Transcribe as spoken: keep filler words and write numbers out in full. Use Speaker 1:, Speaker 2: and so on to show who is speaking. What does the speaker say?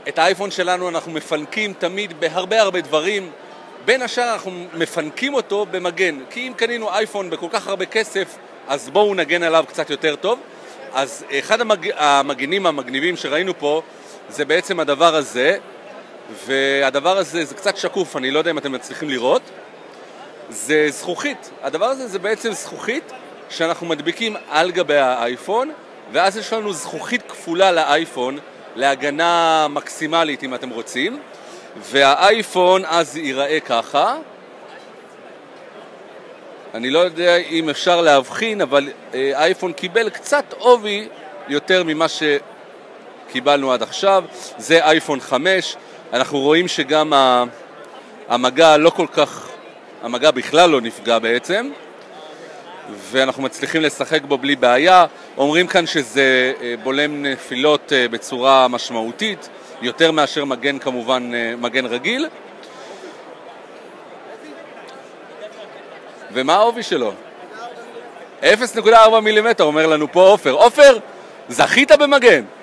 Speaker 1: את האייפון שלנו אנחנו מפנקים תמיד בהרבה הרבה דברים, בין השאר אנחנו מפנקים אותו במגן, כי אם קנינו אייפון בכל כך הרבה כסף, אז בואו נגן עליו קצת יותר טוב. אז אחד המג... המגנים המגניבים שראינו פה, זה בעצם הדבר הזה, והדבר הזה זה קצת שקוף, אני לא יודע אם אתם מצליחים לראות. זה זכוכית, הדבר הזה זה בעצם זכוכית שאנחנו מדביקים על גבי האייפון, ואז יש לנו זכוכית כפולה לאייפון, להגנה מקסימלית אם אתם רוצים, והאייפון אז ייראה ככה. אני לא יודע אם אפשר להבחין, אבל האייפון קיבל קצת עובי יותר ממה שקיבלנו עד עכשיו. זה אייפון חמש, אנחנו רואים שגם המגע לא כל כך, המגע בכלל לא נפגע בעצם, ואנחנו מצליחים לשחק בו בלי בעיה. אומרים כאן שזה בולם נפילות בצורה משמעותית, יותר מאשר מגן כמובן מגן רגיל. ומה העובי שלו? אפס נקודה ארבע מילימטר אומר לנו פה עופר. עופר, זכית במגן.